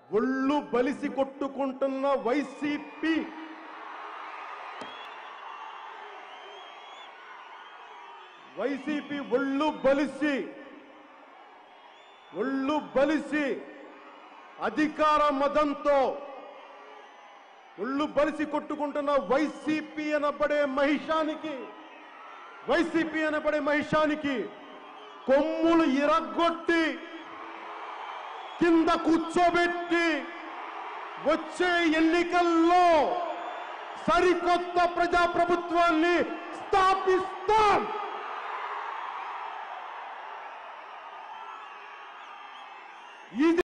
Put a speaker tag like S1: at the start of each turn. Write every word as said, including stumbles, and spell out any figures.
S1: ఒళ్ళు బలిసి కొట్టుకుంటున్న YCP YCP ఒళ్ళు బలిసి ఒళ్ళు బలిసి అధికార మదంతో ఒళ్ళు బలిసి కొట్టుకుంటున్న వైసీపీ అనబడే మహిషానికి వైసీపీ అనబడే మహిషానికి కొమ్ములు ఇరగొట్టి కింద కూర్చోబెట్టి వచ్చే ఎన్నికల్లో సరికొత్త ప్రజాప్రభుత్వాన్ని స్థాపిస్తాం. ఇది